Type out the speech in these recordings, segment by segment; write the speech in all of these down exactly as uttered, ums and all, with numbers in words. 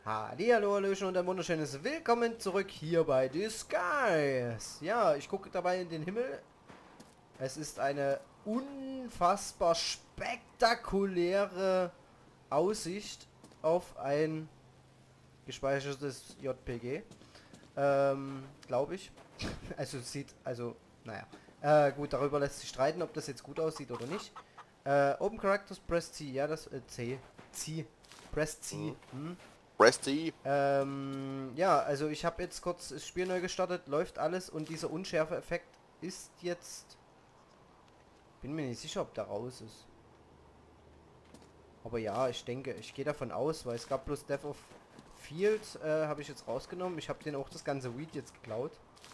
Hallihallo, Hallöchen und ein wunderschönes Willkommen zurück hier bei Disguise. Ja, ich gucke dabei in den Himmel. Es ist eine unfassbar spektakuläre Aussicht auf ein gespeichertes J P G. Ähm, glaube ich. Also es sieht, also, naja. Äh, gut, darüber lässt sich streiten, ob das jetzt gut aussieht oder nicht. Äh, Open Characters, Press C, ja, das, äh, C, C, Press C, Mhm. hm? Press C. Ähm, ja, also ich habe jetzt kurz das Spiel neu gestartet, läuft alles und dieser Unschärfe-Effekt ist jetzt... Bin mir nicht sicher, ob der raus ist. Aber ja, ich denke, ich gehe davon aus, weil es gab bloß Death of Field, äh, habe ich jetzt rausgenommen. Ich habe den auch das ganze Weed jetzt geklaut.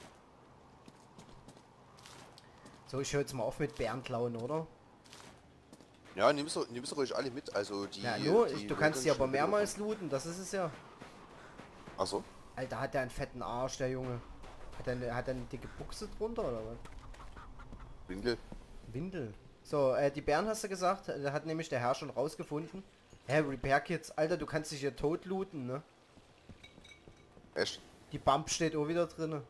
So, ich höre jetzt mal auf mit Bärenklauen, oder? Ja, nimmst du, nimmst du ruhig alle mit. Also die. Ja, nur, die ich, du kannst sie aber schon mehrmals looten, das ist es ja. Achso. Alter, hat der einen fetten Arsch, der Junge. Hat er eine, hat er eine dicke Buchse drunter, oder was? Winkel. Windel. So, äh, die Bären hast du gesagt, da hat nämlich der Herr schon rausgefunden. Hä, Repair Kits, Alter, du kannst dich hier tot looten, ne? Echt? Die Bump steht auch wieder drinne.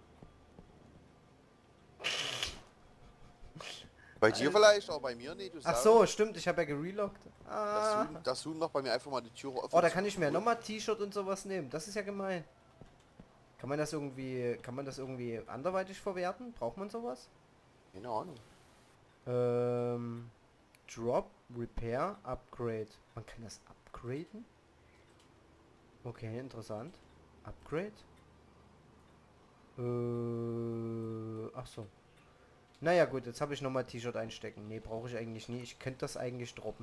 Bei dir vielleicht, aber bei mir nicht. Du Ach Sau. so, stimmt, ich habe ja gerelockt. Das Ah. Huhn, das Huhn macht bei mir einfach mal die Tür offen. Oh, da kann ich mir nochmal T-Shirt und sowas nehmen. Das ist ja gemein. Kann man das irgendwie, kann man das irgendwie anderweitig verwerten? Braucht man sowas? Keine Ahnung. Ähm, Drop, Repair, Upgrade. Man kann das upgraden? Okay, interessant. Upgrade? Äh, ach so. Naja gut, jetzt habe ich nochmal T-Shirt einstecken. Nee, brauche ich eigentlich nie. Ich könnte das eigentlich droppen.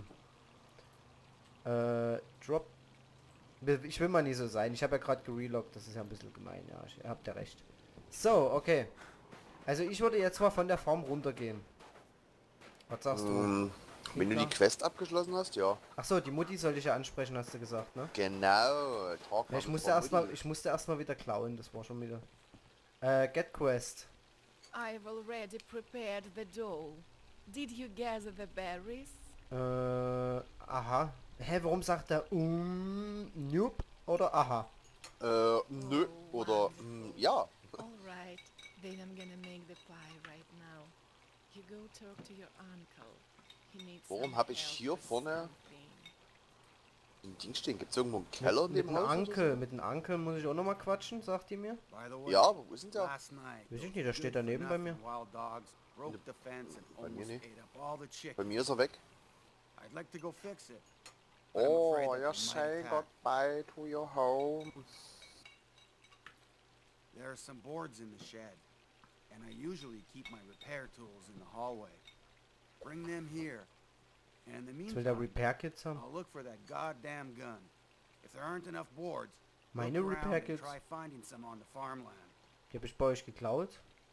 Äh, Drop. Ich will mal nie so sein. Ich habe ja gerade gerelockt. Das ist ja ein bisschen gemein. Ja, ich, ihr habt ja recht. So, okay. Also ich würde jetzt mal von der Farm runtergehen. Was sagst Ähm, du? wenn du die Quest abgeschlossen hast, ja. Ach so, die Mutti sollte ich ja ansprechen, hast du gesagt, ne? Genau. Talk Ja, ich mal musste mit erstmal, Mutti. ich musste erstmal wieder klauen. Das war schon wieder. Äh, Get Quest. I've already prepared the dough. Did you gather the berries? Äh, aha. Hä, warum sagt er um, nope oder aha? Äh, nö. Oder, mm, ja. Alright, then I'm gonna make the pie right now. You go talk to your uncle. He needs Warum some hab ich help hier with vorne something. ein Ding stehen? Gibt's irgendwo einen Keller in Mit, dem mit dem Haus? Ankel, Oder mit dem Ankel muss ich auch nochmal quatschen, sagt die mir. By the so? way, Ja, wo ist denn der? last night, Weiß ich those nicht, der steht daneben bei mir. good-for-nothing wild dogs broke the fence and Bei mir almost nicht. ate up all the Bei chickens. mir ist er weg. I'd like to go fix it. but I'm Oh, afraid that you're they might saying attack. goodbye to your home. There are some boards in the shed, and I usually keep my repair tools in the hallway. Bring them here. And in the Jetzt will der meantime, Repair Kits haben. I'll look for that goddamn gun. If there aren't enough boards, Meine look around Repair and Kits. try finding some on the farmland. Die habe ich bei euch geklaut.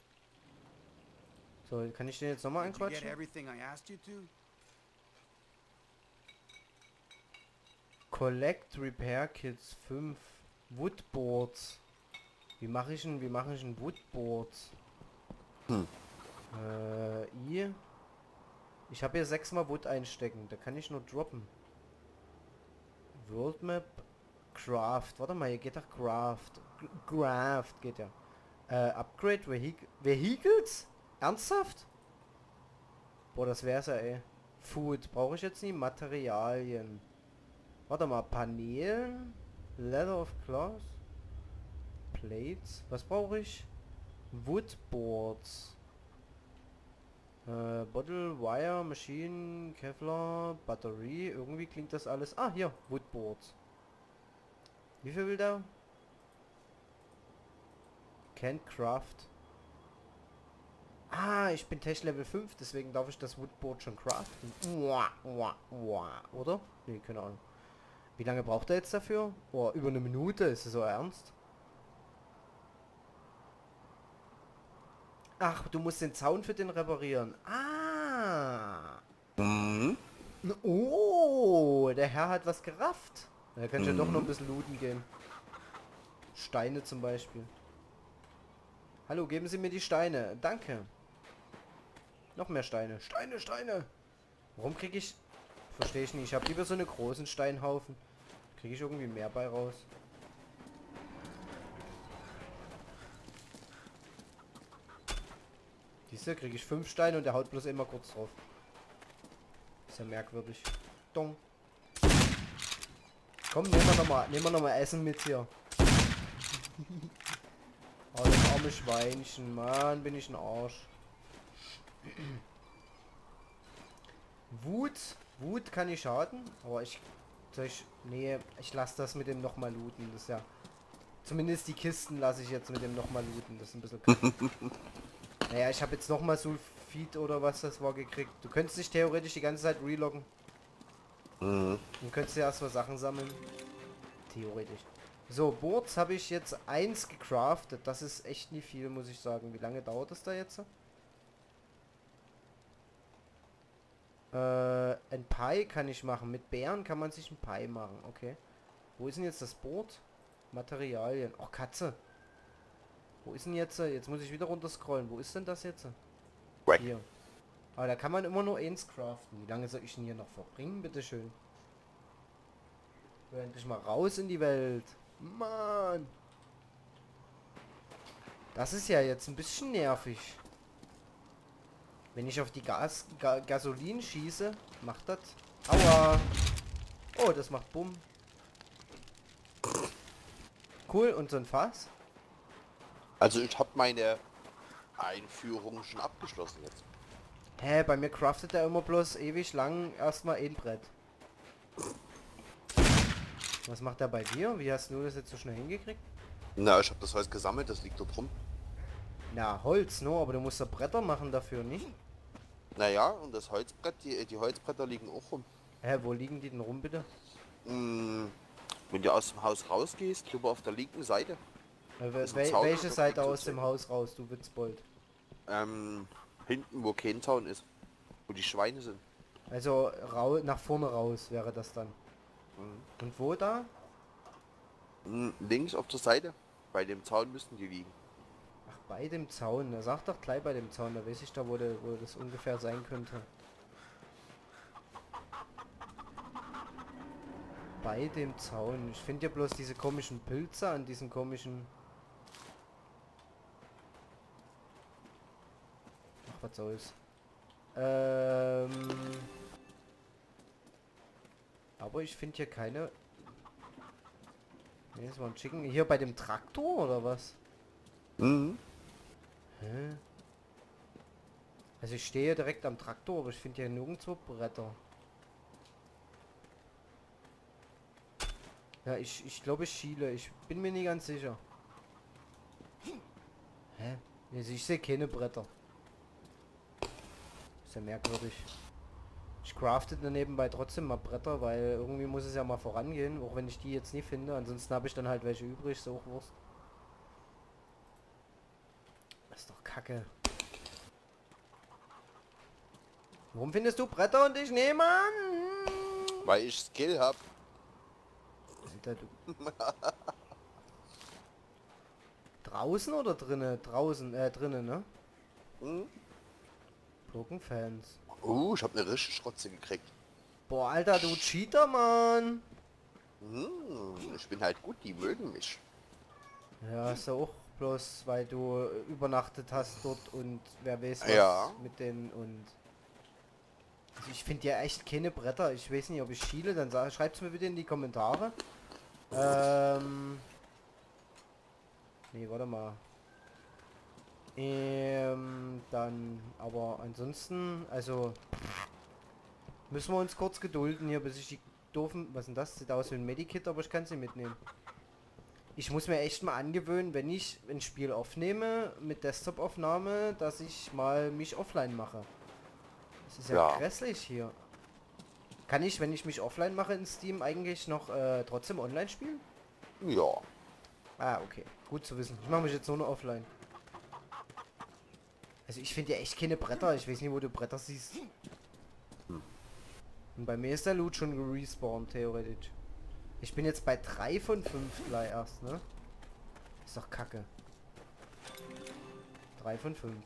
So, kann ich den jetzt nochmal Did you get anquatschen? everything I asked you to? Collect Repair Kits fünf. Woodboards. Wie mache ich denn, wie mache ich denn Woodboards? Hm. Äh, I. Ich habe hier sechsmal Wood einstecken. Da kann ich nur droppen. World Map. Craft. Warte mal, hier geht doch Craft. G Craft geht ja. Äh, Upgrade Vehic Vehicles? Ernsthaft? Boah, das wär's ja, ey. Food. Brauche ich jetzt nie. Materialien. Warte mal, Paneelen. Leather of Cloth. Plates. Was brauche ich? Woodboards. Äh, Bottle, Wire, Machine, Kevlar, Batterie. Irgendwie klingt das alles... Ah, hier. Woodboards. Wie viel will der? Can't craft. Ah, ich bin Tech Level fünf, deswegen darf ich das Woodboard schon craften. Uah, uah, uah. Oder? Nee, keine Ahnung. Wie lange braucht er jetzt dafür? Oh, über eine Minute, ist es so ernst? Ach, du musst den Zaun für den reparieren. Ah. Mhm. Oh, der Herr hat was gerafft. Da kann ich Mhm. ja doch noch ein bisschen looten gehen. Steine zum Beispiel. Hallo, geben Sie mir die Steine. Danke. Noch mehr Steine. Steine, Steine. Warum kriege ich... Verstehe ich nicht. Ich habe lieber so einen großen Steinhaufen. Kriege ich irgendwie mehr bei raus. Siehst du, kriege ich fünf Steine und der haut bloß immer kurz drauf. Ist ja merkwürdig. Dong. Komm, nehmen wir nochmal, nehmen wir noch mal Essen mit hier. Oh, das arme Schweinchen, Mann, bin ich ein Arsch. Wut, Wut kann ich schaden, aber ich, soll ich, nee, ich lasse das mit dem nochmal looten, das ist ja, zumindest die Kisten lasse ich jetzt mit dem nochmal looten, das ist ein bisschen kacke. Naja, ich habe jetzt nochmal Sulfid oder was das war gekriegt. Du könntest dich theoretisch die ganze Zeit reloggen. Mhm. Und könntest ja erstmal Sachen sammeln. Theoretisch. So, Boards habe ich jetzt eins gecraftet. Das ist echt nie viel, muss ich sagen. Wie lange dauert es da jetzt? Äh, ein Pie kann ich machen. Mit Beeren kann man sich ein Pie machen. Okay. Wo ist denn jetzt das Board? Materialien. Oh, Katze. Wo ist denn jetzt? Jetzt muss ich wieder runter scrollen. Wo ist denn das jetzt? Weg. Hier. Aber da kann man immer nur eins craften. Wie lange soll ich denn hier noch verbringen? Bitteschön. Ich will endlich mal raus in die Welt. Mann. Das ist ja jetzt ein bisschen nervig. Wenn ich auf die Gas Ga Gasolin schieße, macht das. Aua. Oh, das macht Bumm. Cool, und so ein Fass? Also ich habe meine Einführung schon abgeschlossen jetzt. Hä, bei mir craftet er immer bloß ewig lang erstmal ein Brett. Was macht er bei dir? Wie hast du das jetzt so schnell hingekriegt? Na, ich habe das Holz gesammelt, das liegt dort rum. Na, Holz, no, aber du musst ja Bretter machen dafür, nicht? Naja, und das Holzbrett, die, die Holzbretter liegen auch rum. Hä, wo liegen die denn rum, bitte? Hm, wenn du aus dem Haus rausgehst, drüber auf der linken Seite. Äh, ist ein wel Zaun, welche da Seite liegt so aus dem Zeug. Haus raus, du Witzbold? Ähm, hinten, wo kein Zaun ist. Wo die Schweine sind. Also rau nach vorne raus wäre das dann. Mhm. Und wo da? Hm, links auf der Seite. Bei dem Zaun müssten die liegen. Ach, bei dem Zaun. Da sag doch gleich bei dem Zaun, da weiß ich da, wo, de, wo das ungefähr sein könnte. Bei dem Zaun. Ich finde ja bloß diese komischen Pilze an diesen komischen... Ach, was soll's. Ähm... Aber ich finde hier keine... Ne, das war ein Chicken. Hier bei dem Traktor oder was? Mhm. Hä? Also ich stehe direkt am Traktor, aber ich finde hier nirgendwo Bretter. Ja, ich, ich glaube ich schiele. Ich bin mir nicht ganz sicher. Hä? Also ich sehe keine Bretter. Ist ja merkwürdig. Ich crafte dann nebenbei trotzdem mal Bretter, weil irgendwie muss es ja mal vorangehen, auch wenn ich die jetzt nie finde. Ansonsten habe ich dann halt welche übrig, so auch Wurst. Das ist doch Kacke. Warum findest du Bretter und ich nehme an? Weil ich Skill hab. Alter, du. Draußen oder drinnen? Draußen, äh, drinnen, ne? Mhm. Pokéfans. Uh, ich hab eine richtige Schrotze gekriegt. Boah, Alter, du Cheater, Mann. Mhm. Ich bin halt gut, die mögen mich. Ja, ist ja auch bloß, weil du übernachtet hast dort und wer weiß was Ja. mit denen und... Also ich finde ja echt keine Bretter. Ich weiß nicht, ob ich schiele, dann schreibt es mir bitte in die Kommentare. Ähm... Nee, warte mal. Ähm, dann, aber ansonsten, also... Müssen wir uns kurz gedulden hier, bis ich die doofen... Was denn das? Sieht aus wie ein Medikit, aber ich kann sie mitnehmen. Ich muss mir echt mal angewöhnen, wenn ich ein Spiel aufnehme, mit Desktop-Aufnahme, dass ich mal mich offline mache. Das ist ja, Ja. grässlich hier. Kann ich, wenn ich mich offline mache in Steam, eigentlich noch äh, trotzdem online spielen? Ja. Ah, okay. Gut zu wissen. Ich mache mich jetzt nur noch offline. Also ich finde ja echt keine Bretter. Ich weiß nicht, wo du Bretter siehst. Hm. Und bei mir ist der Loot schon gerespawnt, theoretisch. Ich bin jetzt bei drei von fünf gleich erst, ne? Ist doch kacke. drei von fünf.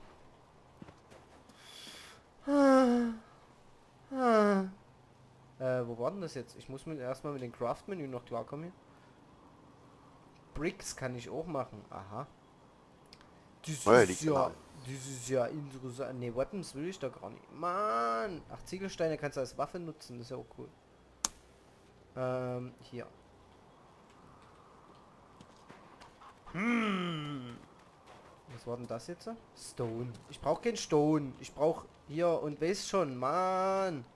Ah. Ah. Äh, wo war denn das jetzt? Ich muss mir erstmal mit dem Craft-Menü noch klarkommen. Bricks kann ich auch machen. Aha. Das Ja, ist liegt ja, nah. das ist ja interessant. Ne, Weapons will ich da gar nicht. Mann! Ach, Ziegelsteine kannst du als Waffe nutzen, das ist ja auch cool. Ähm, hier. Hm. Was war denn das jetzt? Stone. Ich brauche kein Stone. Ich brauche hier und weiß schon, Mann.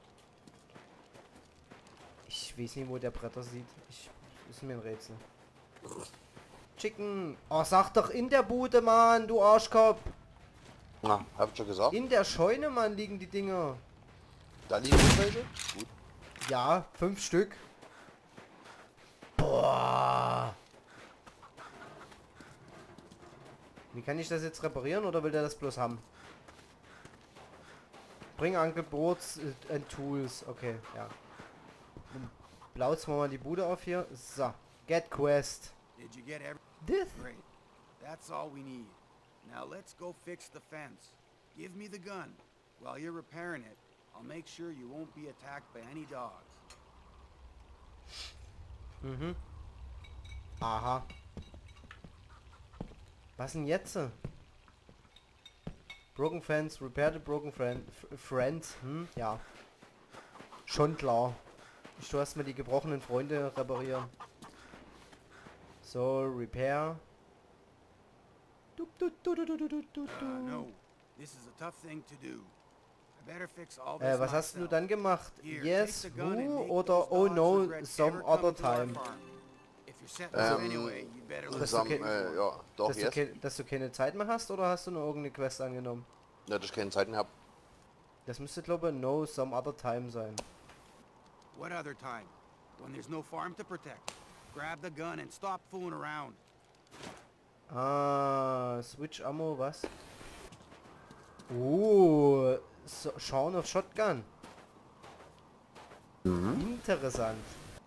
Ich weiß nicht, wo der Bretter sieht. Ich, ist mir ein Rätsel. Chicken. Oh, sag doch in der Bude, Mann, du Arschkopf. Na, hab ich schon gesagt. In der Scheune, Mann, liegen die Dinger. Da liegen noch welche. Gut. Ja, fünf Stück. Boah. Wie kann ich das jetzt reparieren oder will der das bloß haben? Bring Uncle Boards and Tools. Okay, ja. Blauzen wir mal die Bude auf hier. So. Get Quest. Did you get every... This. Great. That's all we need. Now let's go fix the fence. Give me the gun. While you're repairing it, I'll make sure you won't be attacked by any dogs. Mhm. Aha. Was denn jetzt? Broken Fence, repair the broken friend, friends. Hm, ja. Schon klar. Ich tu erstmal die gebrochenen Freunde reparieren. So, repair. Du, du, du, du, du, du, du, du. Uh, no. This is a tough thing to do. I better fix all this Äh, was hast du myself. dann gemacht? Here, Yes, take the gun and who make oder those oh dogs no, regret some ever other coming to our time. farm. If you're setting Ähm, up anyway, you better das listen okay. Zusammen, äh, ja, doch, Dass du, jetzt. ke dass du keine Zeit mehr hast oder hast du noch irgendeine Quest angenommen? Ja, dass ich keine Zeit mehr hab. Das müsste glaube ich no some other time sein. What other time? When there's no farm to protect. Grab the gun and stop fooling around. Ah, Switch Ammo, was? Oh, so, Shaun of Shotgun. Mhm. Interessant.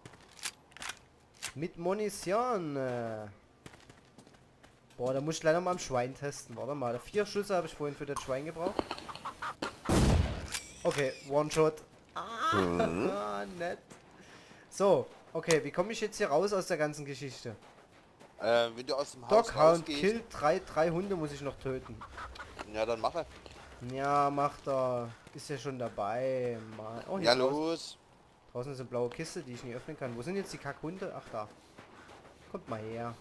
Mit Munition. äh. Boah, da muss ich leider mal am Schwein testen. Warte mal, vier Schüsse habe ich vorhin für das Schwein gebraucht. Okay, One-Shot. Ah, nett. So, okay, wie komme ich jetzt hier raus aus der ganzen Geschichte? Äh, wenn du aus dem Haus Doghound rausgehst, killt drei, drei Hunde muss ich noch töten. ja, dann mache. Ja, macht er. Ist ja schon dabei. Mann. Oh, hier Ja, draußen, los. draußen ist eine blaue Kiste, die ich nie öffnen kann. Wo sind jetzt die Kackhunde? Ach, da. Kommt mal her.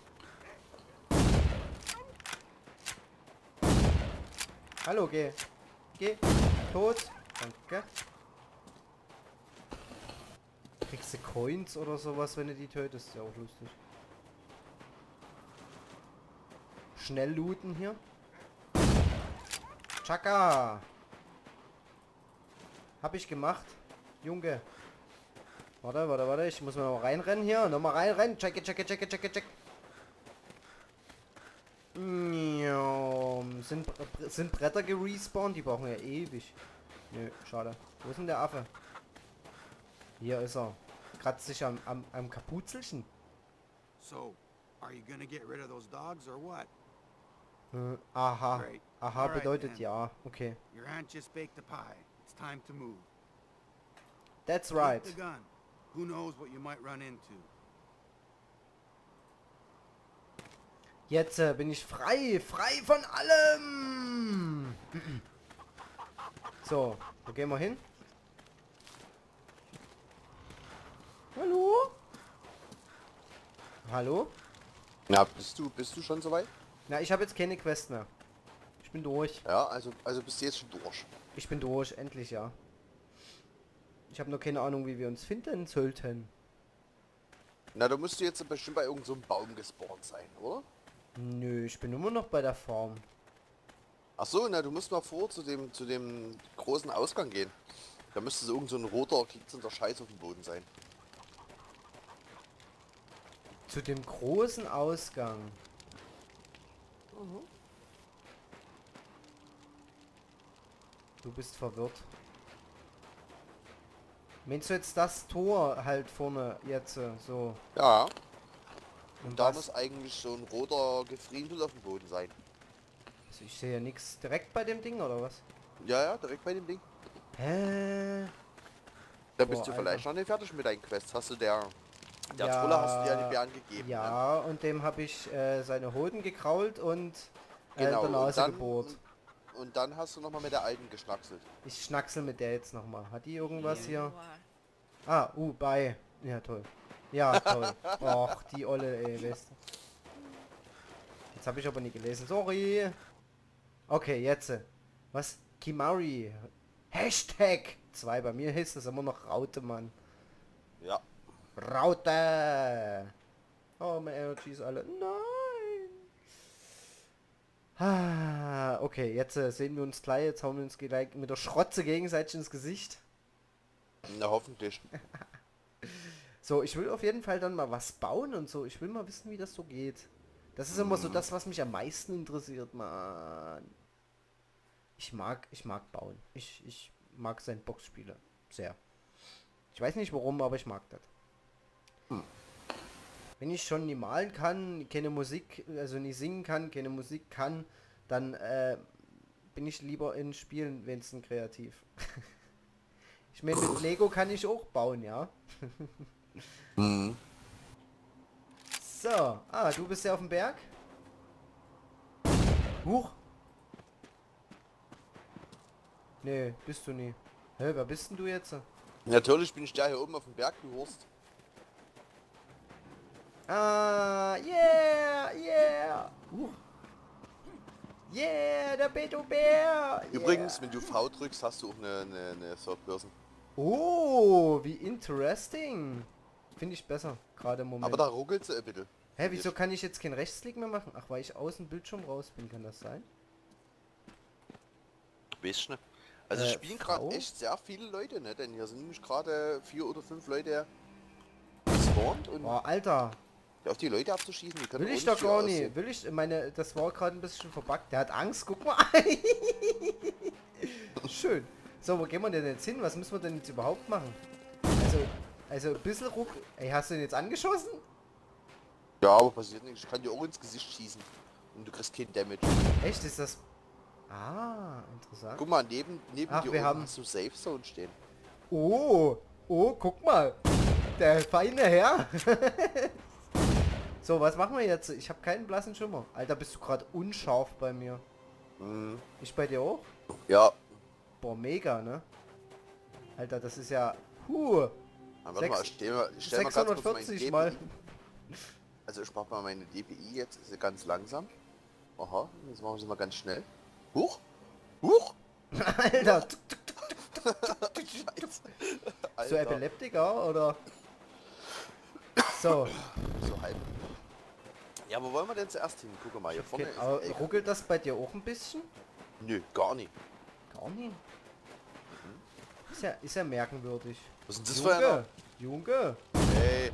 Hallo, geh. Geh. Tot. Danke. Kriegst du Coins oder sowas, wenn du die tötest? Ist ja auch lustig. Schnell looten hier. Chaka. Hab ich gemacht. Junge. Warte, warte, warte. Ich muss mal noch reinrennen hier. Nochmal reinrennen. Check, check, check, check, check. Sind, sind Bretter gerespawnt? Die brauchen ja ewig. Nö, schade. Wo ist denn der Affe? Hier ist er. Kratzt sich am, am, am Kapuzelchen. So, are you gonna get rid of those dogs or what? Hm, aha. Great. Aha Alright, bedeutet then. ja. Okay. Your aunt just baked a pie. It's time to move. That's Keep right. the gun. Who knows what you might run into? Jetzt äh, bin ich frei. Frei von allem. So, wo gehen wir hin? Hallo? Hallo? Ja, bist du, bist du schon soweit? Na, ich habe jetzt keine Quest mehr. Ich bin durch. Ja, also, also bist du jetzt schon durch. Ich bin durch, endlich, ja. Ich habe nur keine Ahnung, wie wir uns finden sollten. Na, da musst du jetzt bestimmt bei irgendeinem so einem Baum gespawnt sein, oder? Nö, ich bin immer noch bei der Farm. Ach so, na, du musst mal vor zu dem, zu dem großen Ausgang gehen. Da müsste so irgend so ein roter, glitzernder Scheiß auf dem Boden sein. Zu dem großen Ausgang. Du bist verwirrt. Meinst du jetzt das Tor halt vorne jetzt äh, so? Ja, Und da was? muss eigentlich so ein roter Gefriemel auf dem Boden sein. Also ich sehe ja nichts direkt bei dem Ding oder was? Ja, ja, direkt bei dem Ding. Hä? Da Boah, bist du vielleicht Alter. noch nicht fertig mit deinen Quests. Hast du der... Der Ja, Troller hast du ja die Bären gegeben. Ne? Ja, und dem habe ich äh, seine Hoden gekrault und äh, Genau, in der und Nase dann, gebohrt. und dann hast du nochmal mit der alten geschnackselt. Ich schnacksel mit der jetzt nochmal. Hat die irgendwas Here hier? you are. Ah, uh, bei. Ja, toll. Ja, toll. Och, die Olle, ey, weißt du. Jetzt habe ich aber nie gelesen. Sorry. Okay, jetzt. Was? Kimari. Hashtag zwei. Bei mir heißt das immer noch Raute, Mann. Ja. Raute. Oh, meine Energies alle. Nein. Ah, okay, jetzt äh, sehen wir uns gleich. Jetzt hauen wir uns gleich mit der Schrotze gegenseitig ins Gesicht. Na, hoffentlich. So, ich will auf jeden Fall dann mal was bauen und so. Ich will mal wissen, wie das so geht. Das ist immer so das, was mich am meisten interessiert, Mann. Ich mag, ich mag bauen. Ich, ich mag Sandbox-Spiele. Sehr. Ich weiß nicht warum, aber ich mag das. Hm. Wenn ich schon nie malen kann, keine Musik, also nie singen kann, keine Musik kann, dann äh, bin ich lieber in Spielen wenigstens kreativ. Ich meine, mit Lego kann ich auch bauen, ja. Mhm. So, ah, du bist ja auf dem Berg? Huch. Nee, bist du nie. Hä, wer bist denn du jetzt? Natürlich bin ich da hier oben auf dem Berg, du Wurst. Ah, yeah, yeah. Huch. Yeah, der Beto-Bär. Übrigens, Yeah. wenn du V drückst, hast du auch eine, eine, eine Third Person. Oh, wie interesting. Finde ich besser, gerade im Moment. Aber da ruckelt sie ein bisschen. Hä, wieso kann ich jetzt keinen Rechtsklick mehr machen? Ach, weil ich aus dem Bildschirm raus bin, kann das sein? Weißt du nicht? Also Äh, es spielen gerade V? echt sehr viele Leute, ne? Denn hier sind nämlich gerade vier oder fünf Leute gespawnt und Boah, Alter. auf die Leute abzuschießen, die können Will ich auch doch viel gar nicht. aussehen. Will ich, meine, das war gerade ein bisschen verbuggt. Der hat Angst, guck mal. Schön. So, wo gehen wir denn jetzt hin? Was müssen wir denn jetzt überhaupt machen? Also, also ein bisschen ruck. Ey, hast du den jetzt angeschossen? Ja, aber passiert nichts. Ich kann dir auch ins Gesicht schießen. Und du kriegst keinen Damage. Echt, ist das... Ah, interessant. Guck mal, neben, neben Ach, dir wir oben haben- hast du Safe Zone stehen. Oh, oh, guck mal. Der feine Herr. So, was machen wir jetzt? Ich habe keinen blassen Schimmer. Alter, bist du gerade unscharf bei mir. Mhm. Ich bei dir auch? Ja. Boah, mega, ne? Alter, das ist ja... Huh. Dann warte mal, Sechs- ich stell mal, ich stell mal ganz kurz mein sechshundertvierzig mal. D P I. Also ich mach mal meine D P I jetzt, ist sie ganz langsam. Aha, jetzt machen wir sie mal ganz schnell. Huch! Huch! Alter, Scheiße. so Alter. Epileptiker oder? So, So halb. Ja, wo wollen wir denn zuerst hin? Guck mal, hier vorne okay, ist aber ein Eck. ruckelt das bei dir auch ein bisschen? Nö, gar nicht. Gar nicht. Ist ja, ist ja merkwürdig. Was ist denn das für einer? Junge, Junge. Hey,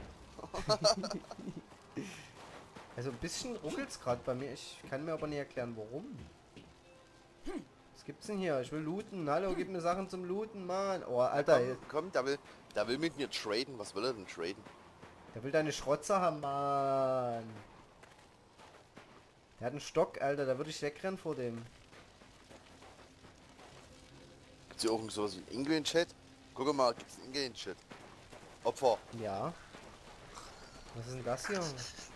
Also ein bisschen ruckelt's gerade bei mir. Ich kann mir aber nicht erklären, warum. Was gibt's denn hier? Ich will looten. Hallo, gib mir Sachen zum Looten, Mann. Oh, Alter, komm, komm, der will, der will mit mir traden. Was will er denn traden? der will deine Schrotze haben, Mann. Der hat einen Stock, Alter. Da würde ich wegrennen vor dem. Gibt's hier auch sowas wie einen Ingame-Chat? Guck mal, gibt's einen Ingame-Chat? Opfer. Ja. Was ist denn das hier?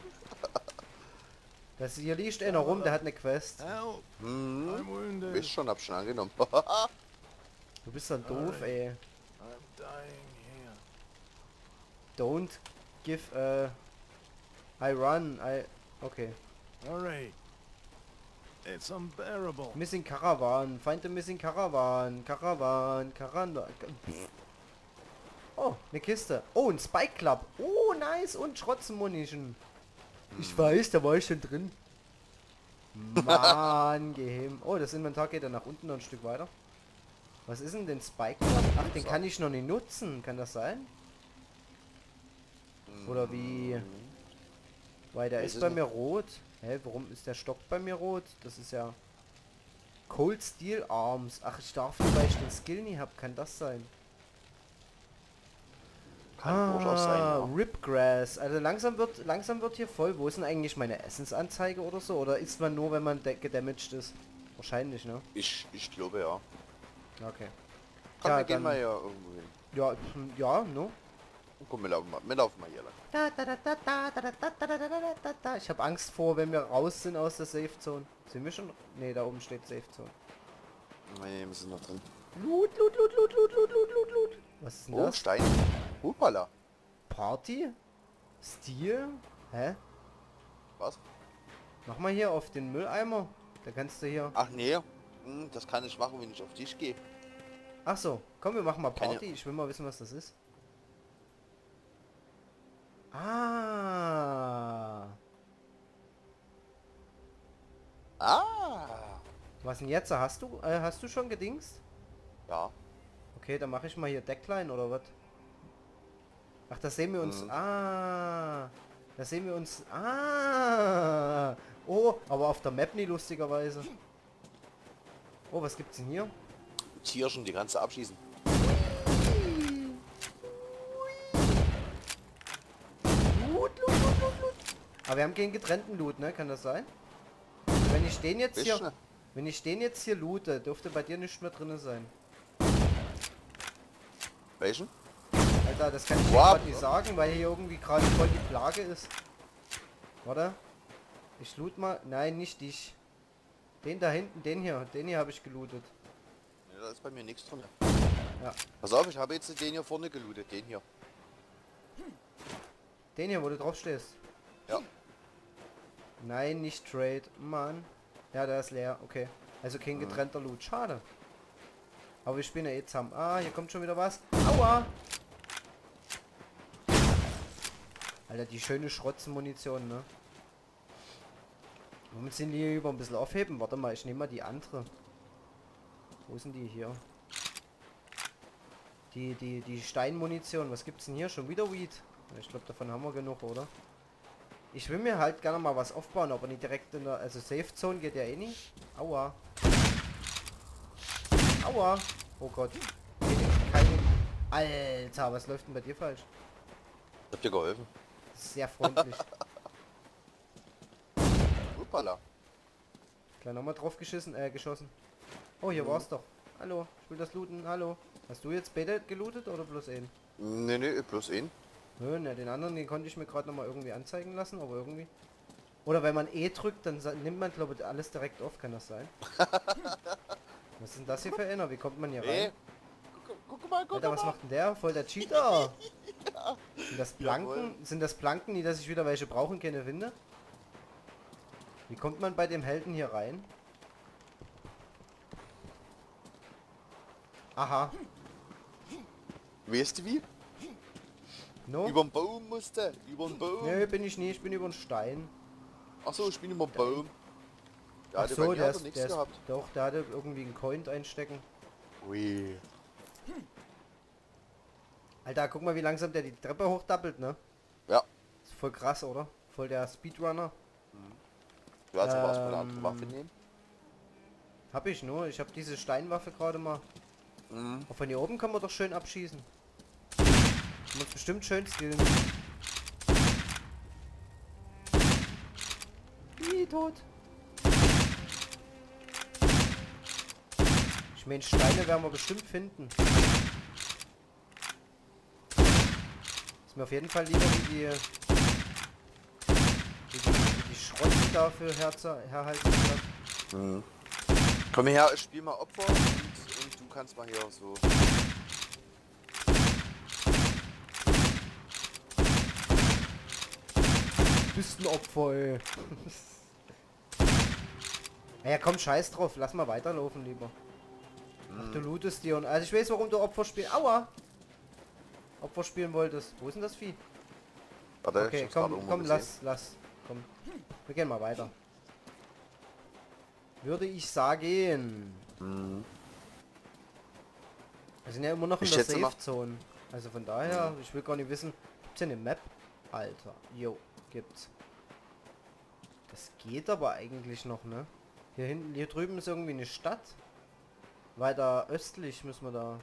Das hier liegt einer rum, der hat eine Quest. Help! Hm, I'm wounded. wisst schon, hab schon angenommen. Du bist dann doof, ey. I'm dying here. Don't give a... I run, I... Okay. Hurry! It's unbearable. Missing Caravan. Find the missing Caravan. Caravan. Caravan. Oh, eine Kiste. Oh, ein Spike Club. Oh, nice. Und Schrotzenmunition. Ich weiß, da war ich schon drin. Mann, geheim. Oh, das Inventar geht dann nach unten noch ein Stück weiter. Was ist denn den Spike Club? Ach, den kann ich noch nicht nutzen. Kann das sein? Oder wie? Weil der Weiß ist es bei nicht. mir rot. Hä, warum ist der Stock bei mir rot? Das ist ja... Cold Steel Arms. Ach, ich darf nicht, weil ich den Skill nie hab. Kann das sein? Kann durchaus sein, ja. Ripgrass. Also langsam wird langsam wird hier voll. Wo ist denn eigentlich meine Essensanzeige oder so? Oder isst man nur, wenn man de- gedamaged ist? Wahrscheinlich, ne? Ich, ich glaube ja. Okay. Komm, Ja, wir gehen dann- mal hier irgendwo hin. Ja, hm, ja, no. Komm, wir laufen mal, wir laufen mal hier lang. Da, da, da, da, da, da, da, da, da, da, da, da, da. Ich habe Angst vor, wenn wir raus sind aus der Safe Zone. Sind wir schon? Ne, da oben steht Safe Zone. Nee, wir sind noch drin. Loot, Loot, Loot, Loot, Loot, Loot, Loot, Loot, Loot. Was ist denn Oh, das? Stein. Hupala. Party? Stil? Hä? Was? Mach mal hier auf den Mülleimer. Da kannst du hier... Ach nee. Hm, das kann ich machen, wenn ich auf dich gehe. Ach so, komm, wir machen mal Keine- Party. Ich will mal wissen, was das ist. Ah. Ah. Was denn jetzt? Hast du, äh, hast du schon gedingst? Ja. Okay, dann mache ich mal hier Deckline oder was? Ach, da sehen wir uns. Mhm. Ah. Da sehen wir uns. Ah. Oh, aber auf der Map nie lustigerweise. Oh, was gibt's denn hier? Tierchen, die kannst du abschießen. Loot, Loot, Loot, Loot, Loot. Aber wir haben keinen getrennten Loot, ne? Kann das sein? Wenn ich den jetzt hier... Bisschen. Wenn ich den jetzt hier loote, dürfte bei dir nicht mehr drin sein. Welchen? Alter, das kann ich dir Wow. gerade nicht sagen, weil hier irgendwie gerade voll die Plage ist. Warte. Ich loot mal... Nein, nicht dich. Den da hinten, den hier. Den hier habe ich gelootet. Ja, da ist bei mir nichts drin. Ja. Pass auf, ich habe jetzt den hier vorne gelootet. Den hier. Den hier, wo du drauf stehst. Ja. Nein, nicht Trade. Mann. Ja, der ist leer. Okay. Also kein getrennter Loot. Schade. Aber wir spielen ja eh zusammen. Ah, hier kommt schon wieder was. Aua! Alter, die schöne Schrotzenmunition, ne? Womit sind die hier über ein bisschen aufheben? Warte mal, ich nehme mal die andere. Wo sind die hier? Die, die, die Steinmunition. Was gibt's denn hier? Schon wieder Weed? Ich glaube, davon haben wir genug, oder? Ich will mir halt gerne mal was aufbauen, aber nicht direkt in der... Also Safe Zone geht ja eh nicht. Aua. Aua. Oh Gott. Keine... Alter, was läuft denn bei dir falsch? Ich hab dir geholfen. Sehr freundlich. Hupala. Gleich nochmal drauf geschissen, äh, geschossen. Oh, hier war's doch. Hallo, ich will das looten. Hallo. Hast du jetzt beide gelootet oder bloß einen? Nee, nee, bloß ihn. Nö, ne, den anderen, den konnte ich mir gerade nochmal irgendwie anzeigen lassen, aber irgendwie... Oder wenn man E drückt, dann sa- nimmt man, glaube ich, alles direkt auf, kann das sein? Was ist denn das hier für einer? Wie kommt man hier Nee. rein? Guck, guck mal, guck Alter, was mal. macht denn der? Voll der Cheater! Sind das Planken? Jawohl. Sind das Planken, die, dass ich wieder welche brauchen keine finde? Wie kommt man bei dem Helden hier rein? Aha. Weißt du wie? No? Übern Baum musste. Übern Baum. Nö, bin ich nie, ich bin über den Stein. Achso, ich bin übern Baum. Ja, Ach der so, bei mir der hat er ist, nichts der ist, gehabt. doch, der hatte irgendwie einen Coin einstecken. Ui. Alter, guck mal, wie langsam der die Treppe hochdappelt, ne? Ja. Ist voll krass, oder? Voll der Speedrunner. Du hast aber erstmal eine Ähm. andere Waffe nehmen. Hab ich nur, ich habe diese Steinwaffe gerade mal. Mhm. Auch von hier oben kann man doch schön abschießen. Muss bestimmt schön skillen. Ih, tot. Ich meine, Steine werden wir bestimmt finden. Ist mir auf jeden Fall lieber wie die... Wie die, wie die Schrotten dafür herzer, herhalten kann. Mhm. Komm her, ich spiel mal Opfer und, und du kannst mal hier so. Bist ein Opfer, ey. Ja, komm, scheiß drauf. Lass mal weiterlaufen lieber. Ach, du lootest dir und... Also ich weiß, warum du Opfer spielst. Aua! Opfer spielen wolltest. Wo ist denn das Vieh? Warte, Okay, ich hab's grad komm, irgendwo komm, gesehen. lass, lass. Komm. Wir gehen mal weiter. Würde ich sagen. Mhm. Wir sind ja immer noch in Ich der schätze mal- Safe Zone. Also von daher, ich will gar nicht wissen. Gibt's hier eine Map? Alter, jo, gibt's. Das geht aber eigentlich noch, ne? Hier hinten, hier drüben ist irgendwie eine Stadt. Weiter östlich müssen wir da.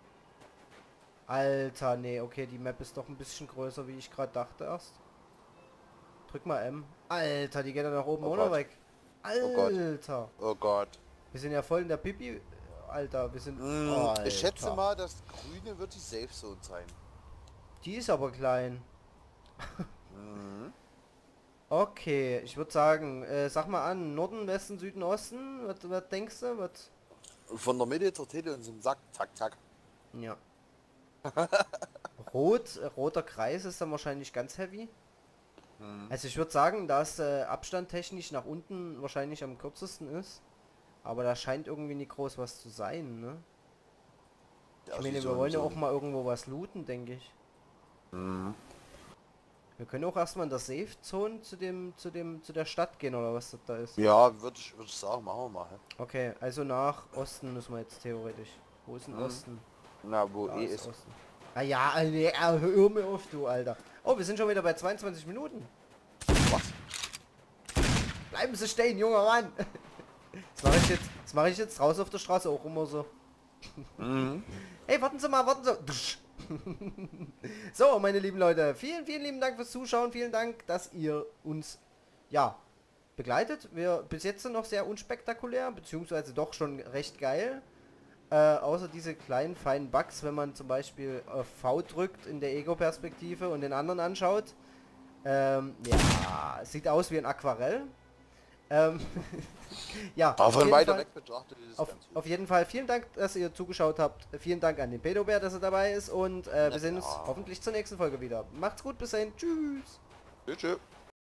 Alter, nee, okay, die Map ist doch ein bisschen größer, wie ich gerade dachte erst. Drück mal M. Alter, die geht ja nach oben Oh auch noch Gott. weg. Oh Gott. Alter. Oh Gott. Wir sind ja voll in der Pipi. Alter, wir sind... Mhm. Alter. Ich schätze mal, das Grüne wird die Safe Zone sein. Die ist aber klein. Mhm. Okay, ich würde sagen, äh, sag mal an, Norden, Westen, Süden, Osten, was, was denkst du? Was? Von der Mitte zur Tete und zum Sack, zack, zack. Ja. Rot, äh, roter Kreis ist dann wahrscheinlich ganz heavy. Mhm. Also ich würde sagen, dass äh, Abstand technisch nach unten wahrscheinlich am kürzesten ist. Aber da scheint irgendwie nicht groß was zu sein, ne? Ja, Ich meine, so wir ein- wollen ja so auch ein- mal irgendwo was looten, denke ich. Mhm. Wir können auch erstmal in der Safe-Zone zu dem, zu dem, zu der Stadt gehen oder was das da ist. Ja, würde ich, würd ich sagen, machen wir mal. hä? Okay, also nach Osten müssen wir jetzt theoretisch. Wo ist denn Mhm. Osten? Na, wo Da eh ist ist. Osten. Ah ja, äh, nee, äh, hör mir auf, du Alter. Oh, wir sind schon wieder bei zweiundzwanzig Minuten. Was? Bleiben Sie stehen, junger Mann. Das mache ich jetzt, das mache ich jetzt raus auf der Straße auch immer so. Mhm. Hey, warten Sie mal, warten Sie. Dusch. So, meine lieben Leute, vielen, vielen lieben Dank fürs Zuschauen. Vielen Dank, dass ihr uns, ja, begleitet. Wir bis jetzt sind noch sehr unspektakulär, beziehungsweise doch schon recht geil. Äh, außer diese kleinen, feinen Bugs, wenn man zum Beispiel auf V drückt in der Ego-Perspektive und den anderen anschaut. Ähm, ja, sieht aus wie ein Aquarell. Ähm, ja, Aber auf von jeden weiter Fall- weg betrachtet ist es auf, ganz gut. auf jeden Fall vielen Dank, dass ihr zugeschaut habt. Vielen Dank an den Pedobär, dass er dabei ist. Und äh, wir Ja, sehen uns klar. hoffentlich zur nächsten Folge wieder. Macht's gut, bis dahin. Tschüss. Tschüss. tschüss.